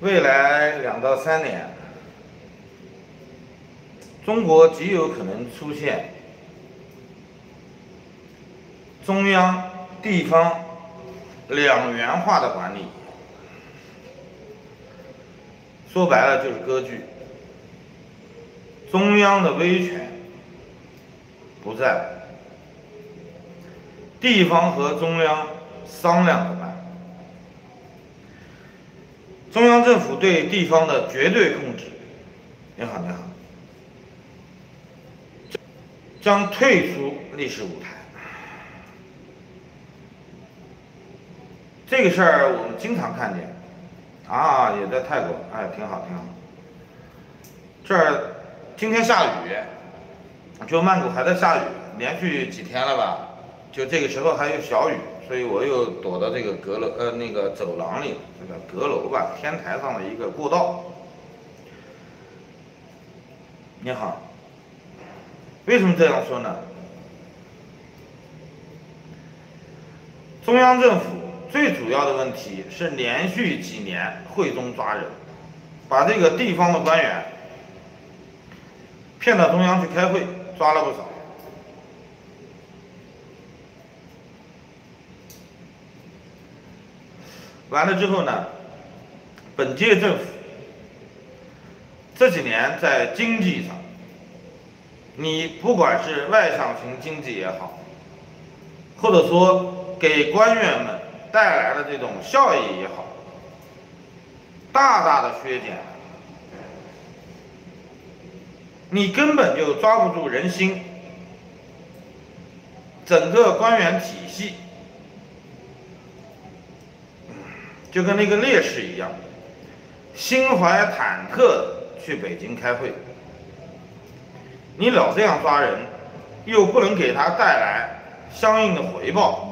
未来2到3年，中国极有可能出现中央、地方两元化的管理。说白了就是割据，中央的威权不在，地方和中央商量着办。中央政府对地方的绝对控制，你好，将退出历史舞台。这个事儿我们经常看见，也在泰国，挺好。这儿今天下雨，就曼谷还在下雨，连续几天了吧？就这个时候还有小雨，所以我又躲到这个阁楼那个走廊里，这个阁楼吧，天台上的一个过道。你好，为什么这样说呢？中央政府最主要的问题是连续几年汇中抓人，把这个地方的官员骗到中央去开会，抓了不少。完了之后呢，本届政府这几年在经济上，你不管是外向型经济也好，或者说给官员们带来的这种效益也好，大大的削减了，你根本就抓不住人心，整个官员体系就跟那个烈士一样，心怀忐忑地去北京开会。你老这样抓人，又不能给他带来相应的回报，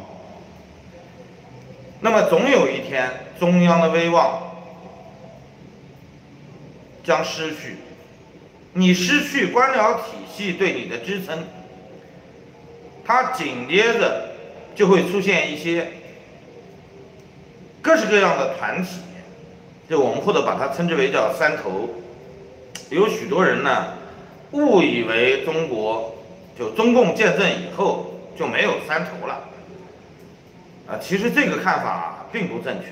那么总有一天中央的威望将失去，你失去官僚体系对你的支撑，它紧接着就会出现一些各式各样的团体，就我们或者把它称之为叫三头。有许多人呢误以为中共建政以后就没有三头了，其实这个看法并不正确。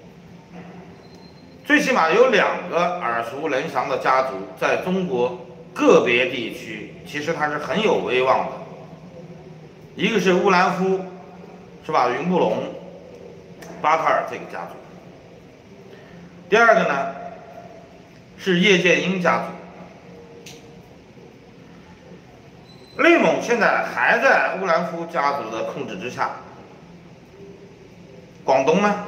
最起码有2个耳熟能详的家族在中国个别地区，其实它是很有威望的。一个是乌兰夫，是吧？云布隆、巴克尔这个家族。第二个呢是叶剑英家族。内蒙现在还在乌兰夫家族的控制之下。广东呢，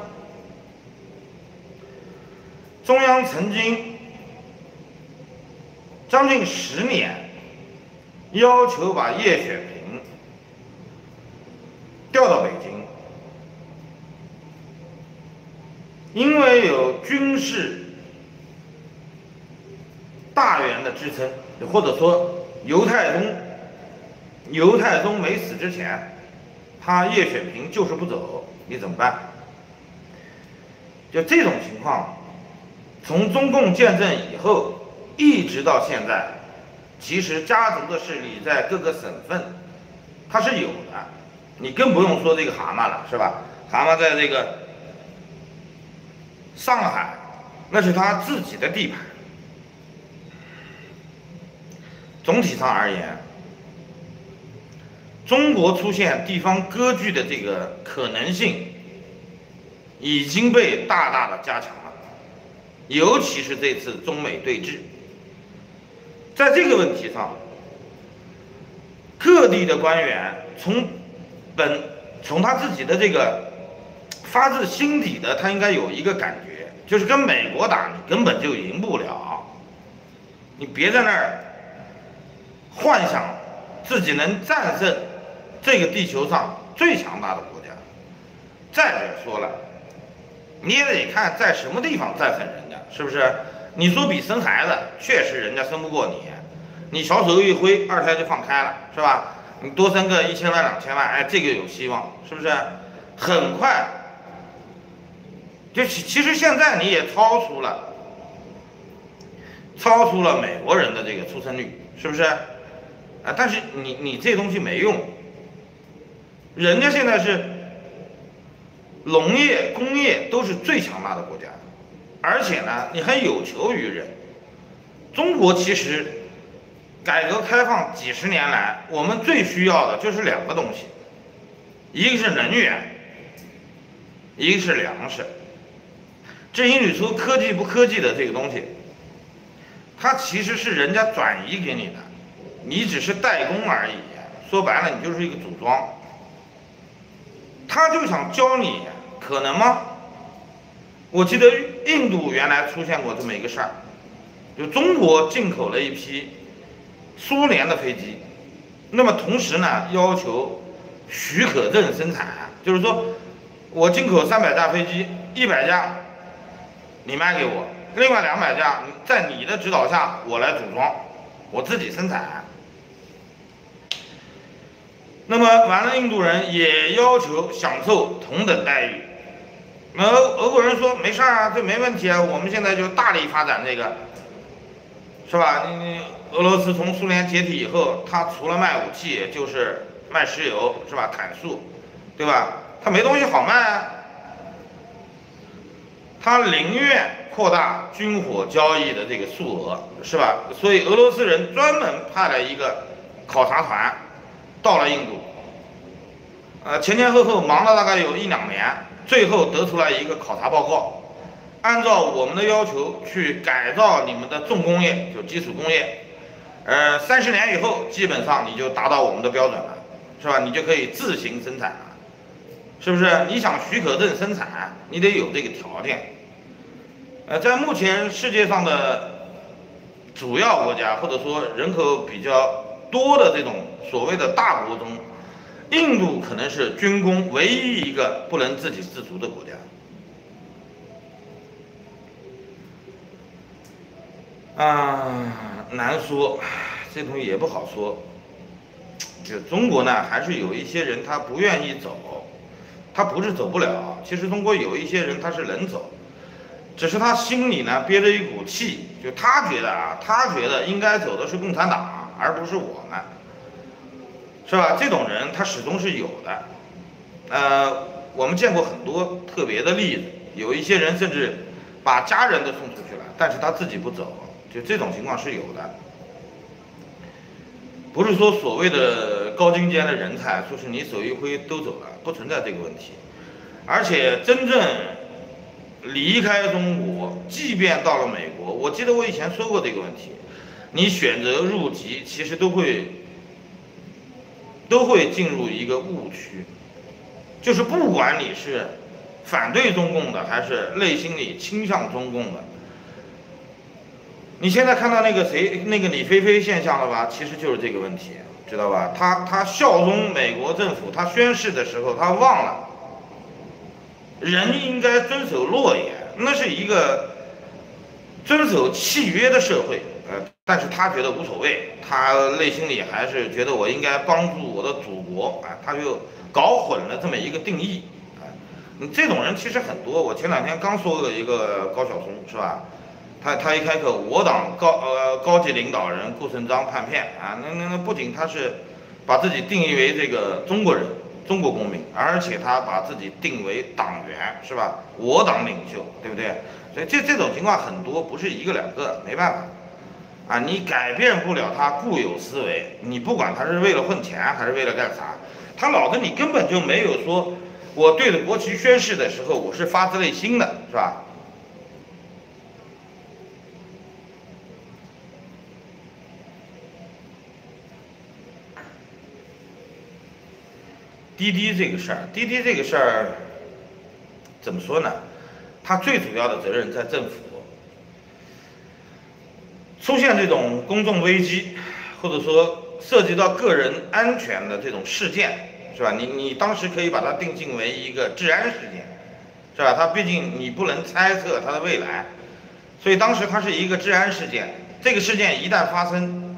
中央曾经将近10年要求把叶雪平调到北京，因为有军事大员的支撑，或者说犹太宗没死之前，他叶雪平就是不走，你怎么办？就这种情况，从中共建政以后一直到现在，其实家族的势力在各个省份它是有的，你更不用说这个蛤蟆了，是吧？蛤蟆在这个上海，那是他自己的地盘。总体上而言，中国出现地方割据的这个可能性已经被大大的加强了，尤其是这次中美对峙，在这个问题上，各地的官员从他自己的这个发自心底的，他应该有一个感觉，就是跟美国打你根本就赢不了，你别在那儿幻想自己能战胜这个地球上最强大的国家。再者说了，你也得看在什么地方战胜人家，是不是？你说比生孩子，确实人家生不过你，你小手一挥，2胎就放开了，是吧？你多生个1000万、2000万，这个有希望，是不是？很快，就其实现在你也超出了超出了美国人的这个出生率，是不是？啊，但是你这东西没用，人家现在是农业、工业都是最强大的国家，而且呢，你还有求于人。中国其实改革开放几十年来，我们最需要的就是两个东西，一个是能源，一个是粮食。至于你说科技不科技的这个东西，它其实是人家转移给你的，你只是代工而已。说白了，你就是一个组装。他就想教你，可能吗？我记得印度原来出现过这么一个事儿，就中国进口了一批苏联的飞机，那么同时呢，要求许可证生产，就是说我进口300架飞机，100架你卖给我，另外200架在你的指导下我来组装，我自己生产。那么完了，印度人也要求享受同等待遇。俄国人说没事啊，这没问题啊，我们现在就大力发展这个，是吧？俄罗斯从苏联解体以后，他除了卖武器就是卖石油，是吧？砍树，对吧？他没东西好卖啊，他宁愿扩大军火交易的这个数额，是吧？所以俄罗斯人专门派了一个考察团到了印度，前前后后忙了大概有1、2年，最后得出来一个考察报告，按照我们的要求去改造你们的重工业，就基础工业，30年以后基本上你就达到我们的标准了，是吧？你就可以自行生产了，是不是？你想许可证生产，你得有这个条件。在目前世界上的主要国家，或者说人口比较多的这种所谓的大国中，印度可能是军工唯一一个不能自给自足的国家。难说，这东西也不好说。就中国呢，还是有一些人他不愿意走，他不是走不了。其实中国有一些人他是能走，只是他心里呢憋着一股气，就他觉得应该走的是共产党，而不是我们，是吧？这种人他始终是有的。我们见过很多特别的例子，有一些人甚至把家人都送出去了，但是他自己不走，就这种情况是有的。不是说所谓的高精尖的人才，说是你手一挥都走了，不存在这个问题。而且真正离开中国，即便到了美国，我记得我以前说过这个问题，你选择入籍，其实都会进入一个误区，就是不管你是反对中共的，还是内心里倾向中共的。你现在看到那个李飞飞现象了吧？其实就是这个问题，知道吧？他效忠美国政府，他宣誓的时候他忘了，人应该遵守诺言，那是一个遵守契约的社会。但是他觉得无所谓，他内心里还是觉得我应该帮助我的祖国，他就搞混了这么一个定义。这种人其实很多，我前2天刚说了一个高晓松，是吧？他一开口，我党高级领导人顾顺章叛变啊，那不仅他是把自己定义为这个中国人、中国公民，而且他把自己定为党员，是吧？我党领袖，对不对？所以这种情况很多，不是1个2个，没办法你改变不了他固有思维，你不管他是为了混钱还是为了干啥，他脑子里根本就没有说我对着国旗宣誓的时候我是发自内心的，是吧？滴滴这个事儿，怎么说呢？它最主要的责任在政府。出现这种公众危机，或者说涉及到个人安全的这种事件，是吧？你当时可以把它定性为一个治安事件，是吧？它毕竟你不能猜测它的未来，所以当时它是一个治安事件。这个事件一旦发生，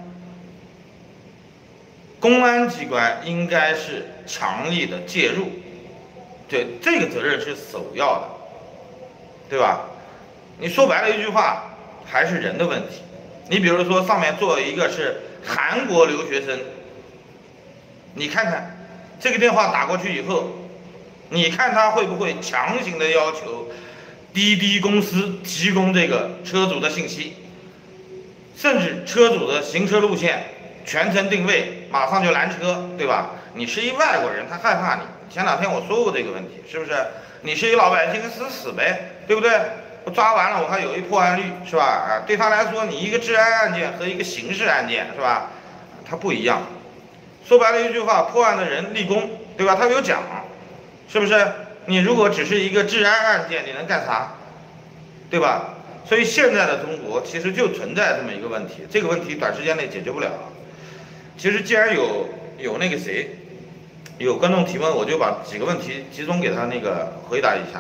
公安机关应该是强力的介入，对，这个责任是首要的，对吧？你说白了一句话，还是人的问题， 你比如说上面做一个是韩国留学生，你看看这个电话打过去以后，你看他会不会强行的要求滴滴公司提供这个车主的信息，甚至车主的行车路线、全程定位，马上就拦车，对吧？你是一外国人，他害怕你。前两天我说过这个问题，是不是？你是一老百姓，死呗，对不对？我抓完了，我还有一破案率，是吧？啊，对他来说，你一个治安案件和一个刑事案件，是吧？它不一样。说白了一句话，破案的人立功，对吧？他有奖，是不是？你如果只是一个治安案件，你能干啥？对吧？所以现在的中国其实就存在这么一个问题，这个问题短时间内解决不了。其实既然有那个谁，有观众提问，我就把几个问题集中给他那个回答一下。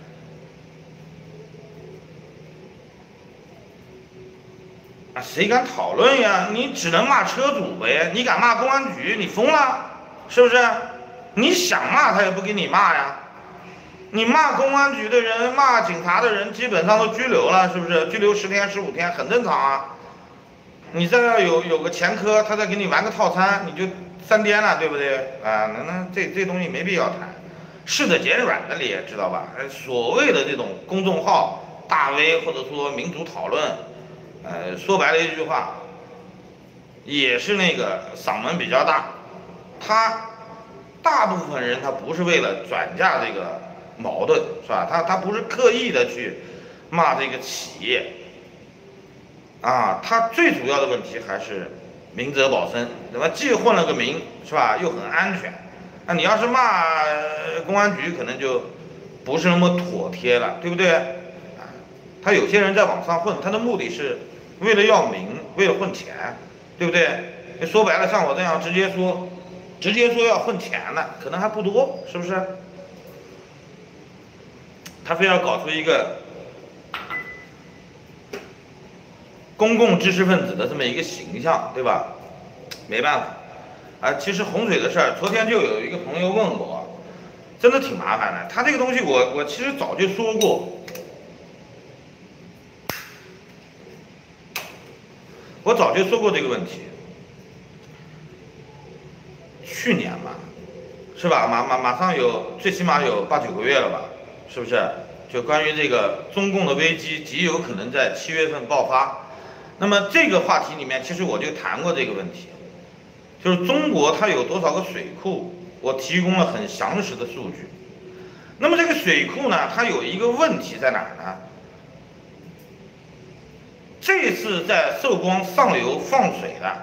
啊，谁敢讨论呀？你只能骂车主呗，你敢骂公安局，你疯了，是不是？你想骂他也不给你骂呀。你骂公安局的人，骂警察的人，基本上都拘留了，是不是？拘留10天、15天，很正常啊。你这要有个前科，他再给你玩个套餐，你就3天了，对不对？啊，这东西没必要谈。是的，减软的你也知道吧？所谓的这种公众号、大 V 或者说民主讨论，说白了一句话，也是那个嗓门比较大。他大部分人他不是为了转嫁这个矛盾，是吧？他不是刻意的去骂这个企业。啊，他最主要的问题还是明哲保身，对吧？既混了个名，是吧？又很安全。那你要是骂公安局，可能就不是那么妥帖了，对不对？啊，他有些人在网上混，他的目的是为了要名，为了混钱，对不对？说白了，像我这样直接说要混钱的，可能还不多，是不是？他非要搞出一个公共知识分子的这么一个形象，对吧？没办法，啊，其实洪水的事儿，昨天就有一个朋友问我，真的挺麻烦的。他这个东西我其实早就说过，我早就说过这个问题。去年嘛，是吧？马上有最起码有8、9个月了吧？是不是？就关于这个中共的危机极有可能在7月份爆发。那么这个话题里面，其实我就谈过这个问题，就是中国它有多少个水库，我提供了很详实的数据。那么这个水库呢，它有一个问题在哪儿呢？这次在寿光上游放水的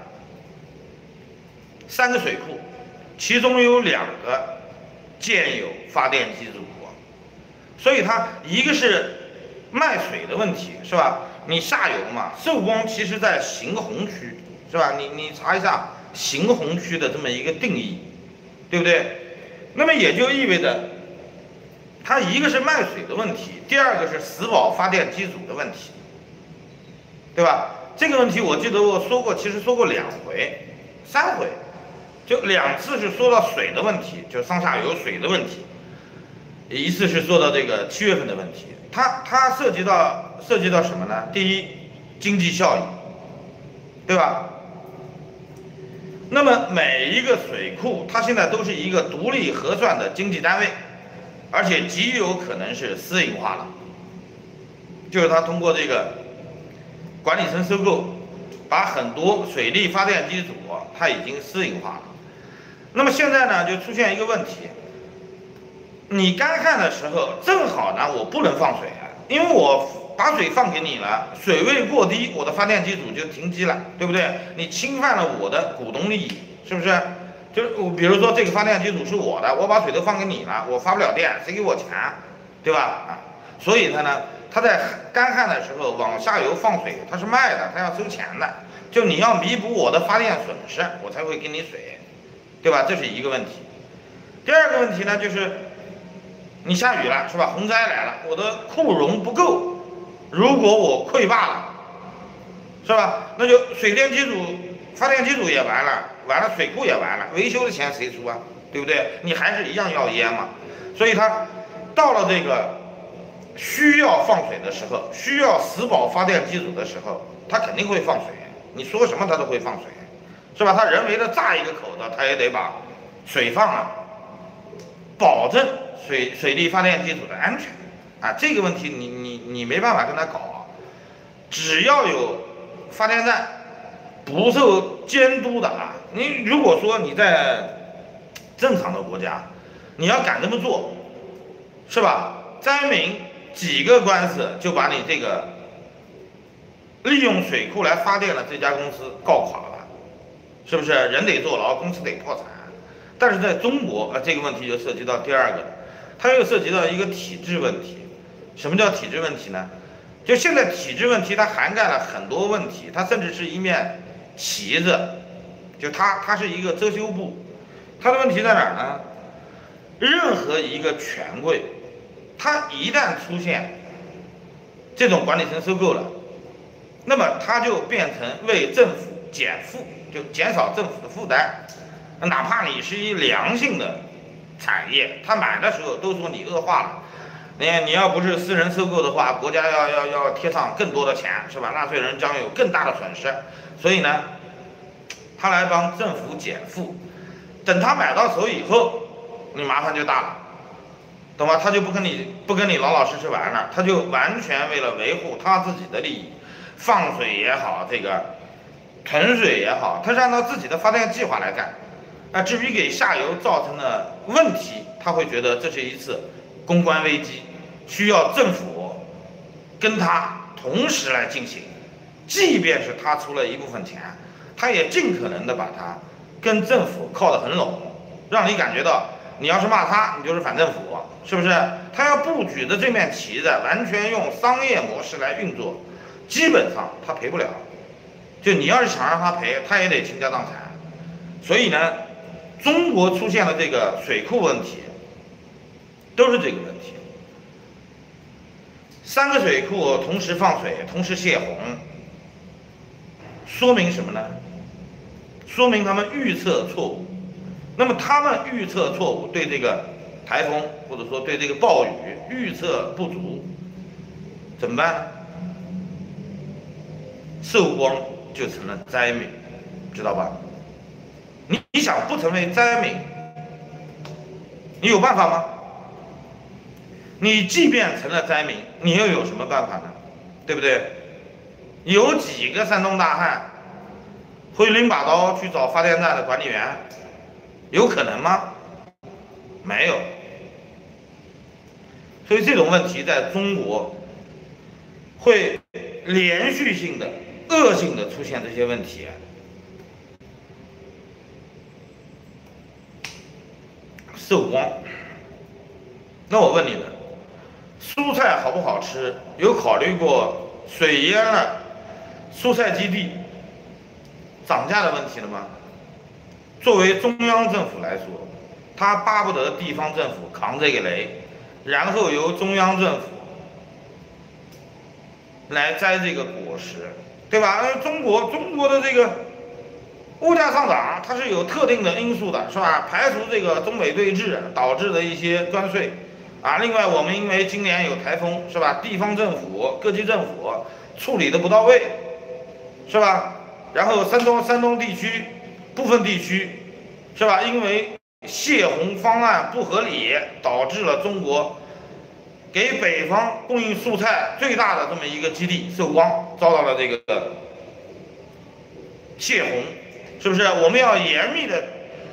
3个水库，其中有2个建有发电机组，所以它一个是卖水的问题，是吧？你下游嘛，寿光其实在行洪区，是吧？你查一下行洪区的这么一个定义，对不对？那么也就意味着，它一个是卖水的问题，第二个是死保发电机组的问题，对吧？这个问题我记得我说过，其实说过2回、3回，就2次是说到水的问题，就上下游水的问题，一次是说到这个7月份的问题。它涉及到什么呢？第一，经济效益，对吧？那么每一个水库，它现在都是一个独立核算的经济单位，而且极有可能是私营化了，就是它通过这个管理层收购，把很多水利发电机组它已经私营化了。那么现在呢，就出现一个问题。你干旱的时候，正好呢，我不能放水啊，因为我把水放给你了，水位过低，我的发电机组就停机了，对不对？你侵犯了我的股东利益，是不是？就是我比如说这个发电机组是我的，我把水都放给你了，我发不了电，谁给我钱，对吧？啊，所以他在干旱的时候往下游放水，他是卖的，他要收钱的，就你要弥补我的发电损失，我才会给你水，对吧？这是一个问题。第二个问题呢，就是你下雨了，是吧？洪灾来了，我的库容不够，如果我溃坝了，是吧？那就水电机组、发电机组也完了，水库也完了，维修的钱谁出啊？对不对？你还是一样要淹嘛。所以他到了这个需要放水的时候，需要死保发电机组的时候， 他肯定会放水，你说什么他都会放水，是吧？他人为的炸一个口子，他也得把水放了，保证水利发电基础的安全啊。这个问题你没办法跟他搞，只要有发电站不受监督的啊，你如果说你在正常的国家，你要敢这么做，是吧？灾民几个官司就把你这个利用水库来发电的这家公司告垮了，是不是？人得坐牢，公司得破产。但是在中国这个问题就涉及到第二个，它又涉及到一个体制问题。什么叫体制问题呢？就现在体制问题它涵盖了很多问题，它甚至是一面旗子，就它是一个遮羞布。它的问题在哪儿呢？任何一个权贵，它一旦出现这种管理层收购了，那么它就变成为政府减负，就减少政府的负担。哪怕你是一良性的产业，他买的时候都说你恶化了，你要不是私人收购的话，国家要贴上更多的钱，是吧？纳税人将有更大的损失。所以呢，他来帮政府减负。等他买到手以后，你麻烦就大了，懂吗？他就不跟你老老实实玩了，他就完全为了维护他自己的利益，放水也好，这个囤水也好，他是按照自己的发电计划来干。至于给下游造成的问题，他会觉得这是一次公关危机，需要政府跟他同时来进行，即便是他出了一部分钱，他也尽可能的把它跟政府靠得很拢，让你感觉到你要是骂他，你就是反政府，是不是？他要布局的这面旗子完全用商业模式来运作，基本上他赔不了。就你要是想让他赔，他也得倾家荡产。所以呢，中国出现了这个水库问题，都是这个问题。3个水库同时放水，同时泄洪，说明什么呢？说明他们预测错误。那么他们预测错误，对这个台风或者说对这个暴雨预测不足，怎么办呢？受光就成了灾民，知道吧？你想不成为灾民，你有办法吗？你即便成了灾民，你又有什么办法呢？对不对？有几个山东大汉会拎把刀去找发电站的管理员？有可能吗？没有。所以这种问题在中国会连续性的、恶性的出现这些问题。受光，那我问你们，蔬菜好不好吃？有考虑过水淹了蔬菜基地涨价的问题了吗？作为中央政府来说，他巴不得地方政府扛这个雷，然后由中央政府来摘这个果实，对吧？中国的这个物价上涨，它是有特定的因素的，是吧？排除这个中美对峙导致的一些关税啊。另外，我们因为今年有台风，是吧？地方政府、各级政府处理的不到位，是吧？然后山东地区部分地区，是吧？因为泄洪方案不合理，导致了中国给北方供应蔬菜最大的这么一个基地受光，遭到了这个泄洪。是不是？我们要严密的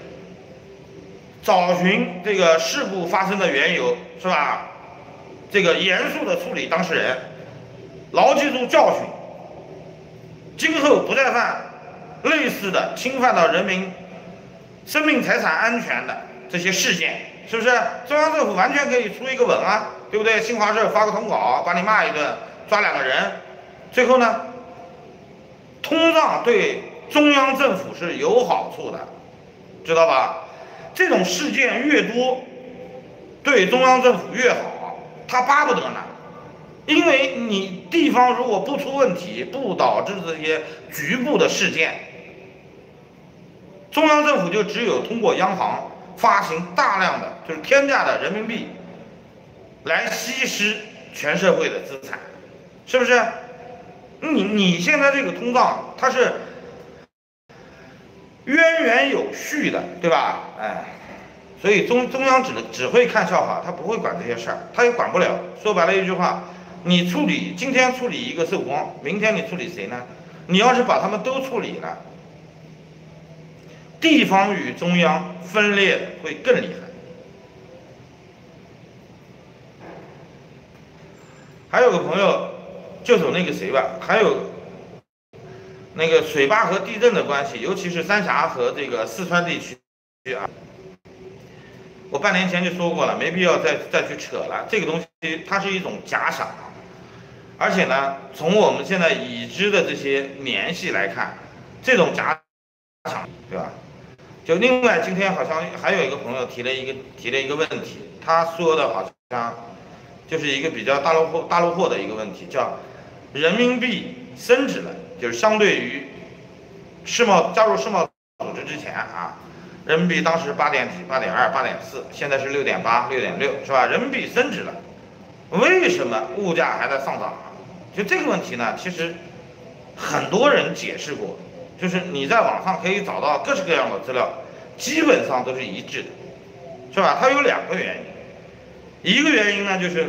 找寻这个事故发生的缘由，是吧？这个严肃的处理当事人，牢记住教训，今后不再犯类似的侵犯到人民生命财产安全的这些事件，是不是？中央政府完全可以出一个文啊，对不对？新华社发个通稿，把你骂一顿，抓2个人，最后呢，通胀对中央政府是有好处的，知道吧？这种事件越多，对中央政府越好，他巴不得呢。因为你地方如果不出问题，不导致这些局部的事件，中央政府就只有通过央行发行大量的就是天价的人民币，来稀释全社会的资产，是不是？ 你现在这个通胀它是源远有序的，对吧？哎，所以中央只会看笑话，他不会管这些事儿，他也管不了。说白了一句话，你今天处理一个寿光，明天你处理谁呢？你要是把他们都处理了，地方与中央分裂会更厉害。还有个朋友就走那个谁吧，还有那个水坝和地震的关系，尤其是三峡和这个四川地区啊，我半年前就说过了，没必要再去扯了。这个东西它是一种假想，而且呢，从我们现在已知的这些联系来看，这种假想，对吧？就另外今天好像还有一个朋友提了一个问题，他说的好像就是一个比较大陆货的一个问题，叫人民币升值了，就是相对于加入世贸组织之前啊，人民币当时8点几、8.2、8.4，现在是6.8、6.6，是吧？人民币升值了，为什么物价还在上涨？就这个问题呢，其实很多人解释过，就是你在网上可以找到各式各样的资料，基本上都是一致的，是吧？它有2个原因，一个原因呢就是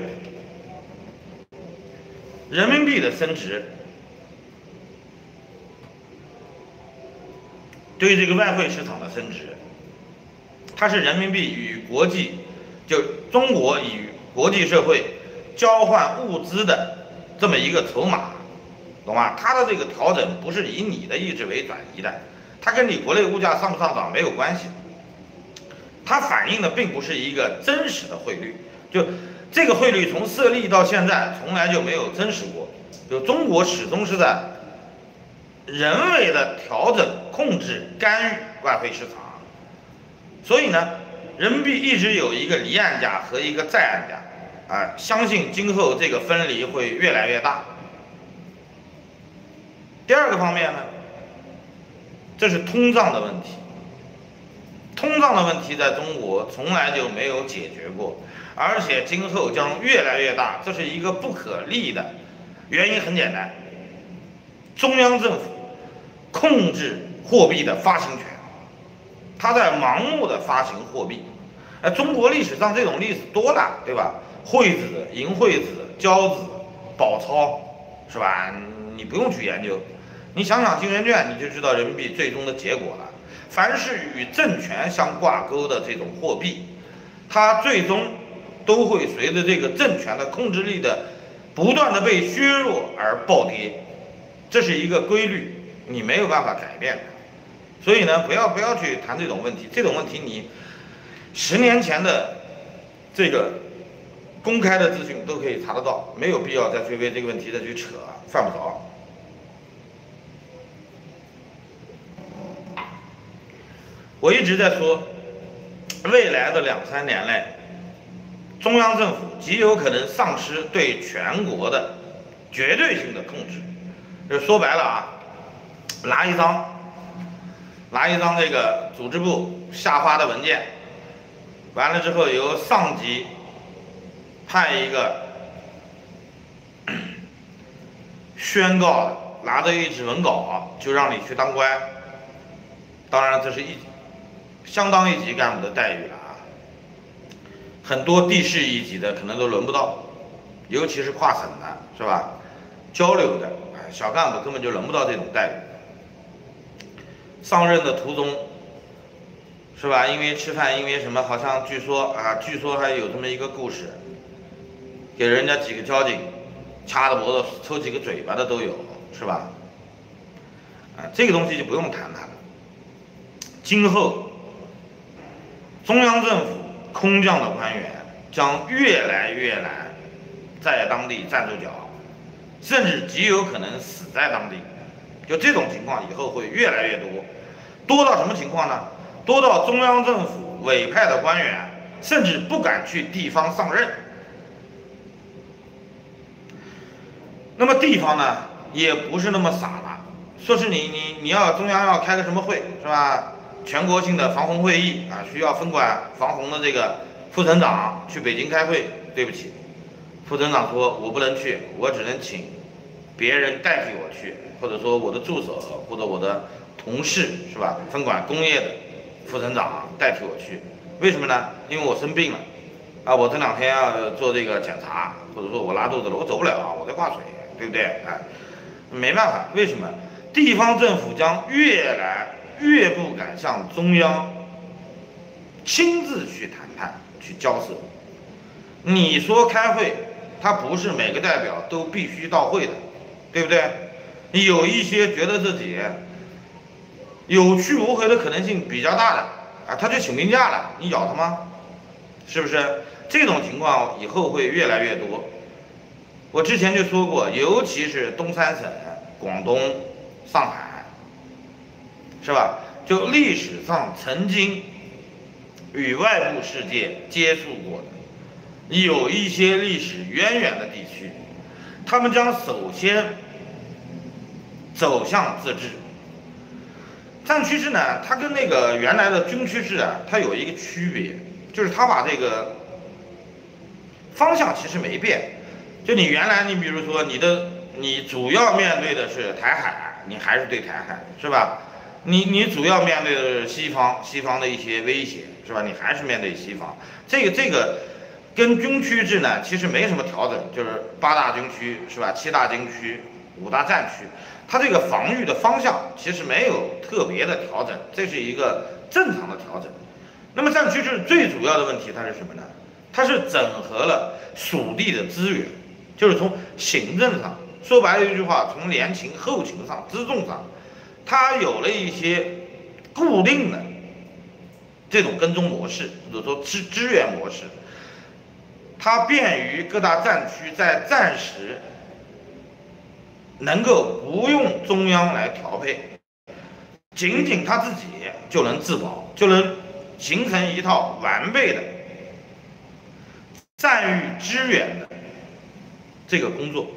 人民币的升值对这个外汇市场的升值，它是人民币与中国与国际社会交换物资的这么一个筹码，懂吗？它的这个调整不是以你的意志为转移的，它跟你国内物价上不上涨没有关系，它反映的并不是一个真实的汇率，就这个汇率从设立到现在从来就没有真实过，就中国始终是在人为的调整、控制、干预外汇市场，所以呢，人民币一直有一个离岸价和一个在岸价，啊，相信今后这个分离会越来越大。第二个方面呢，这是通胀的问题，通胀的问题在中国从来就没有解决过，而且今后将越来越大，这是一个不可逆的，原因很简单，中央政府控制货币的发行权，他在盲目的发行货币。中国历史上这种例子多了，对吧？惠子、银惠子、交子、宝钞，是吧？你不用去研究，你想想金圆券，你就知道人民币最终的结果了。凡是与政权相挂钩的这种货币，它最终都会随着这个政权的控制力的不断的被削弱而暴跌，这是一个规律。你没有办法改变的，所以呢，不要去谈这种问题。这种问题你10年前的这个公开的资讯都可以查得到，没有必要再去为这个问题再去扯，犯不着。我一直在说，未来的2、3年内，中央政府极有可能丧失对全国的绝对性的控制。就说白了啊。拿一张这个组织部下发的文件，完了之后由上级派一个宣告的，拿着一纸文稿就让你去当官，当然这是相当一级干部的待遇了啊，很多地市一级的可能都轮不到，尤其是跨省的，是吧？交流的，小干部根本就轮不到这种待遇。上任的途中，是吧？因为吃饭，因为什么？好像据说还有这么一个故事，给人家几个交警掐着脖子抽几个嘴巴的都有，是吧？这个东西就不用谈它了。今后，中央政府空降的官员将越来越难在当地站住脚，甚至极有可能死在当地。就这种情况以后会越来越多，多到什么情况呢？多到中央政府委派的官员甚至不敢去地方上任。那么地方呢，也不是那么傻了，说是你要中央要开个什么会，是吧？全国性的防洪会议啊，需要分管防洪的这个副省长去北京开会，对不起，副省长说我不能去，我只能请别人代替我去，或者说我的助手或者我的同事是吧？分管工业的副省长代替我去，为什么呢？因为我生病了，啊，我这2天要做这个检查，或者说我拉肚子了，我走不了，我在挂水，对不对？哎，没办法，为什么？地方政府将越来越不敢向中央亲自去谈判、去交涉。你说开会，它不是每个代表都必须到会的，对不对？有一些觉得自己有去无回的可能性比较大的啊，他就请病假了，你咬他吗？是不是？这种情况以后会越来越多。我之前就说过，尤其是东三省、广东、上海，是吧？就历史上曾经与外部世界接触过的，有一些历史渊源的地区，他们将首先走向自治。战区制呢，它跟那个原来的军区制啊，它有一个区别，就是它把这个方向其实没变。就你原来，你比如说你主要面对的是台海，你还是对台海，是吧？你主要面对的是西方的一些威胁，是吧？你还是面对西方。这个跟军区制呢，其实没什么调整，就是8大军区，是吧？7大军区、5大战区，它这个防御的方向其实没有特别的调整，这是一个正常的调整。那么战区制最主要的问题它是什么呢？它是整合了属地的资源。就是从行政上，说白了一句话，从联勤、后勤上、辎重上，它有了一些固定的这种跟踪模式，或者说支援模式，它便于各大战区在战时能够不用中央来调配，仅仅他自己就能自保，就能形成一套完备的战域支援的这个工作。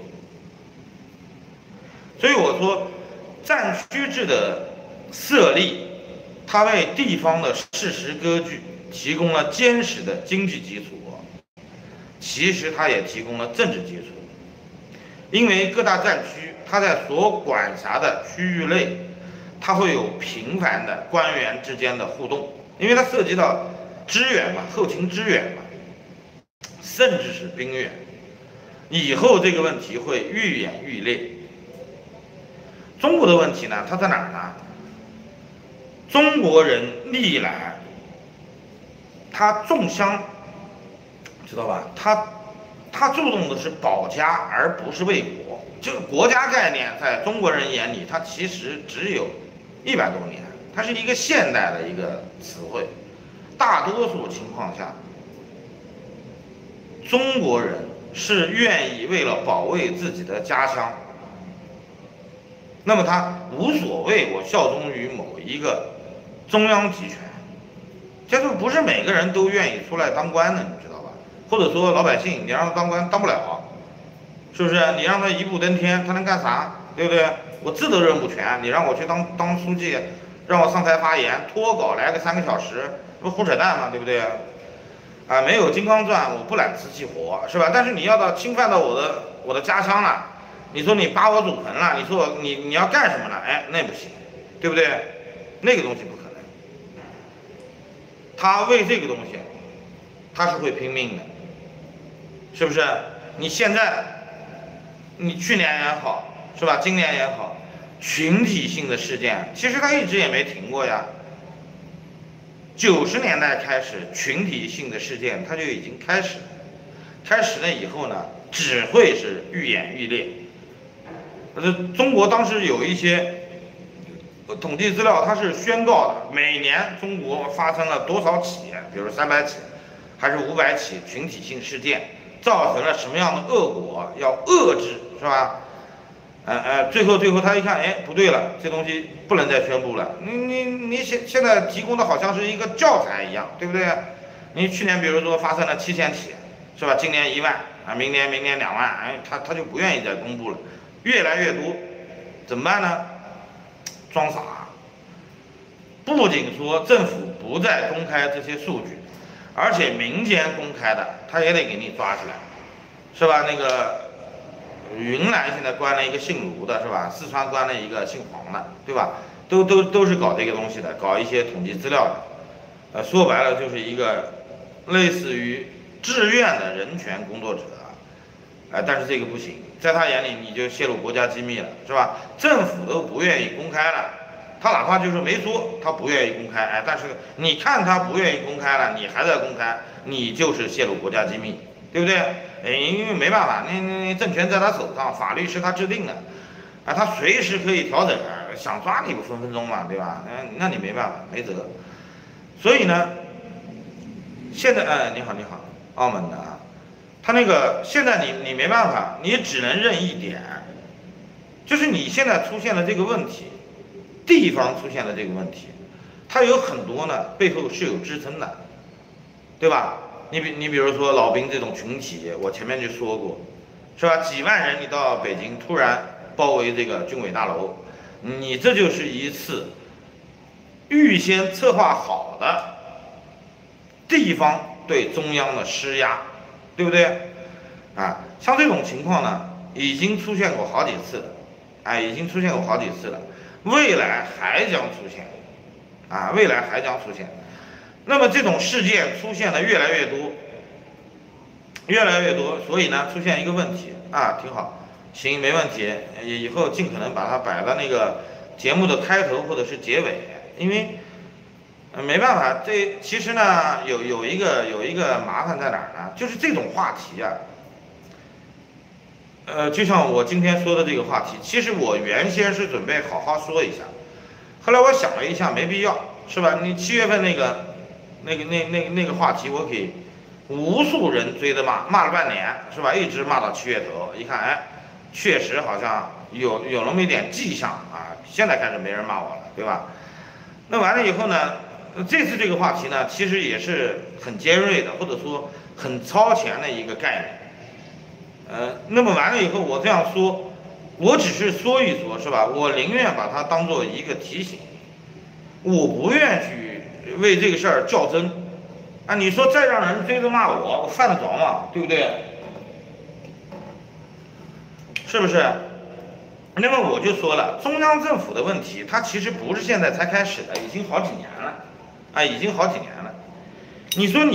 所以我说，战区制的设立，它为地方的事实割据提供了坚实的经济基础，其实它也提供了政治基础。因为各大战区它在所管辖的区域内，它会有频繁的官员之间的互动，因为它涉及到支援嘛，后勤支援嘛，甚至是兵员。以后这个问题会愈演愈烈。中国的问题呢，它在哪儿呢？中国人历来他重乡，知道吧？他注重的是保家，而不是为国。这个国家概念在中国人眼里，它其实只有100多年，它是一个现代的一个词汇。大多数情况下，中国人是愿意为了保卫自己的家乡，那么他无所谓我效忠于某一个中央集权，这就不是每个人都愿意出来当官的，你知道吧？或者说老百姓你让他当官当不了，是不是？你让他一步登天，他能干啥？对不对？我字都认不全，你让我去当书记，让我上台发言，脱稿来个3个小时，不胡扯淡吗？对不对？啊，没有金刚钻，我不揽瓷器活，是吧？但是你要到侵犯到我的家乡了，你说你扒我祖坟了，你说你要干什么了？哎，那不行，对不对？那个东西不可能。他为这个东西，他是会拼命的，是不是？你现在，你去年也好，是吧？今年也好，群体性的事件，其实它一直也没停过呀。90年代开始，群体性的事件它就已经开始了以后呢，只会是愈演愈烈。中国当时有一些统计资料，它是宣告的，每年中国发生了多少起，比如300起，还是500起群体性事件，造成了什么样的恶果，要遏制，是吧？最后他一看，哎，不对了，这东西不能再宣布了。你现在提供的好像是一个教材一样，对不对？你去年比如说发生了7000起，是吧？今年1万啊，明年2万，哎，他就不愿意再公布了，越来越多，怎么办呢？装傻。不仅说政府不再公开这些数据，而且民间公开的，他也得给你抓起来，是吧？那个云南现在关了一个姓卢的，是吧？四川关了一个姓黄的，对吧？都是搞这个东西的，搞一些统计资料的。说白了就是一个类似于志愿的人权工作者。但是这个不行，在他眼里你就泄露国家机密了，是吧？政府都不愿意公开了，他哪怕就是没说，他不愿意公开，但是你看他不愿意公开了，你还在公开，你就是泄露国家机密，对不对？因为没办法，那政权在他手上，法律是他制定的，他随时可以调整，想抓你不分分钟嘛，对吧？那你没办法，没辙。所以呢，现在你好，澳门的啊。他那个现在你没办法，你只能认一点，就是你现在出现了这个问题，地方出现了这个问题，它有很多呢背后是有支撑的，对吧？你比如说老兵这种群体，我前面就说过，是吧？几万人你到北京突然包围这个军委大楼，你这就是一次预先策划好的地方对中央的施压。对不对？像这种情况呢，已经出现过好几次了，已经出现过好几次了，未来还将出现，未来还将出现。那么这种事件出现的越来越多，所以呢，出现一个问题挺好，行，没问题，以后尽可能把它摆到那个节目的开头或者是结尾，因为。没办法，这其实呢有一个麻烦在哪儿呢？就是这种话题就像我今天说的这个话题，其实我原先是准备好好说一下，后来我想了一下，没必要，是吧？你7月份那个话题，我给无数人追着骂了半年，是吧？一直骂到7月头，一看，确实好像有那么一点迹象现在开始没人骂我了，对吧？那完了以后呢？这次这个话题呢，其实也是很尖锐的，或者说很超前的一个概念。那么完了以后，我这样说，我只是说一说，是吧？我宁愿把它当做一个提醒，我不愿去为这个事儿较真。你说再让人追着骂我犯得着吗？对不对？是不是？那么我就说了，中央政府的问题，它其实不是现在才开始的，已经好几年了。已经好几年了。你说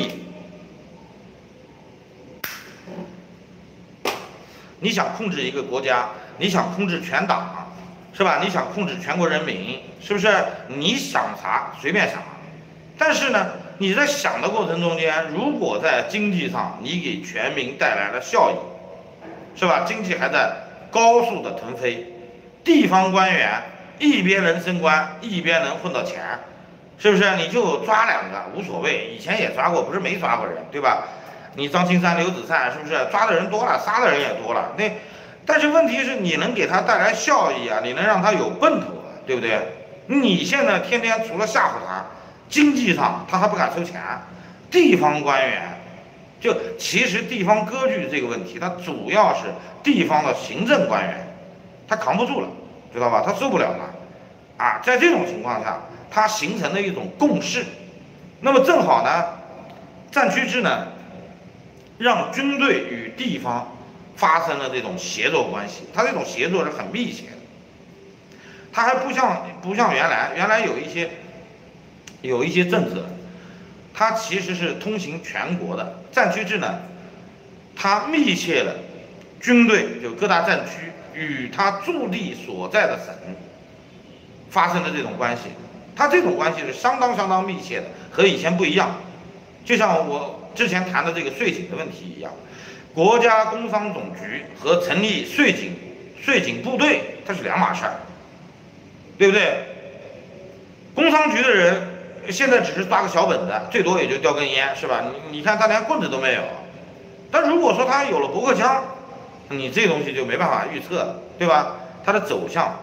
你想控制一个国家，你想控制全党，是吧？你想控制全国人民，是不是？你想啥随便想。但是呢，你在想的过程中间，如果在经济上你给全民带来了效益，是吧？经济还在高速的腾飞，地方官员一边能升官，一边能混到钱。是不是？你就抓2个无所谓，以前也抓过，不是没抓过人，对吧？你张青山、刘子燦，是不是抓的人多了，杀的人也多了？但是问题是你能给他带来效益你能让他有奔头对不对？你现在天天除了吓唬他，经济上他还不敢收钱，地方官员其实地方割据这个问题，它主要是地方的行政官员，他扛不住了，知道吧？他受不了了在这种情况下。它形成了一种共识，那么正好呢，战区制呢，让军队与地方发生了这种协作关系，它这种协作是很密切的，它还不像原来有一些政策，它其实是通行全国的，战区制呢，它密切的军队就各大战区与它驻地所在的省发生的这种关系。它这种关系是相当密切的，和以前不一样。就像我之前谈的这个税警的问题一样，国家工商总局和成立税警部队，它是2码事儿，对不对？工商局的人现在只是抓个小本子，最多也就叼根烟，是吧？你看他连棍子都没有。但如果说他有了驳壳枪，你这东西就没办法预测了，对吧？它的走向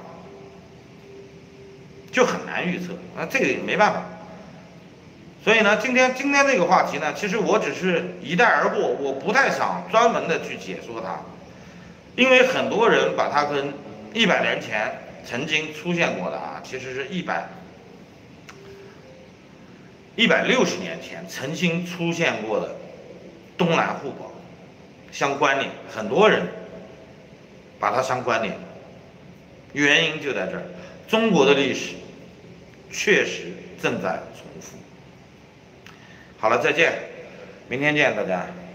就很难预测，这个也没办法。所以呢，今天这个话题呢，其实我只是一带而过，我不太想专门的去解说它，因为很多人把它跟100年前曾经出现过的其实是160年前曾经出现过的东南互保相关联，很多人把它相关联。原因就在这儿，中国的历史确实正在重复。好了，再见，明天见，大家。